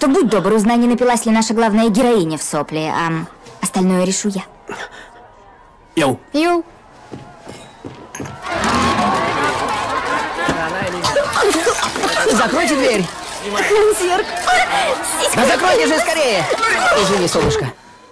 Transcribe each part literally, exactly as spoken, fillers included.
что будь добр, узнай, не напилась ли наша главная героиня в сопли, а остальное решу я. Йоу. Йоу. Закройте дверь. Консьерж. Да закройте же скорее. Извини, солнышко.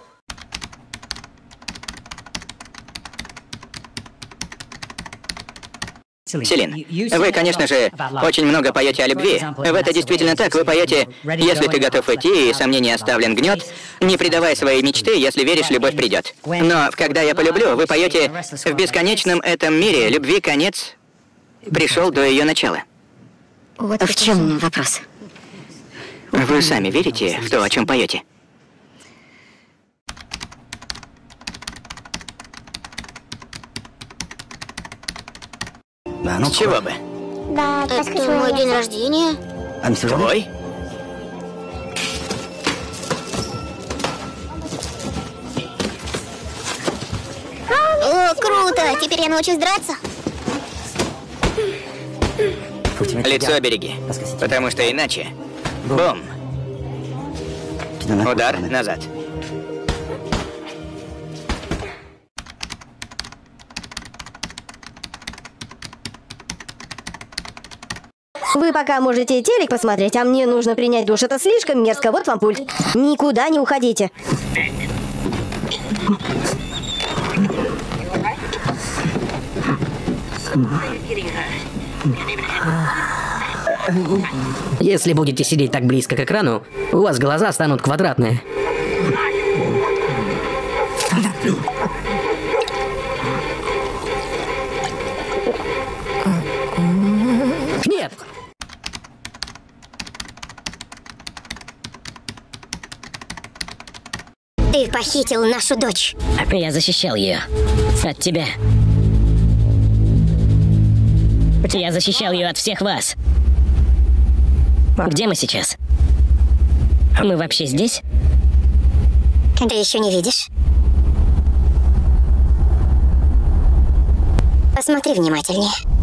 Селин, вы, конечно же, очень много поете о любви. В это действительно так. Вы поете, если ты готов идти и сомнения оставлен гнет, не предавай свои мечты, если веришь, любовь придет. Но в «Когда я полюблю» вы поете, в бесконечном этом мире любви конец пришел до ее начала. В чем вопрос? Вы сами верите в то, о чем поете? С чего бы? Это мой день рождения. Твой? О, круто! Теперь я научусь драться. Лицо береги, потому что иначе... Бум! Удар назад. Вы пока можете телек посмотреть, а мне нужно принять душ. Это слишком мерзко. Вот вам пульт. Никуда не уходите. Если будете сидеть так близко к экрану, у вас глаза станут квадратные. Нет! Ты похитил нашу дочь. Я защищал ее. От тебя. Я защищал ее от всех вас. Где мы сейчас? Мы вообще здесь? Ты еще не видишь? Посмотри внимательнее.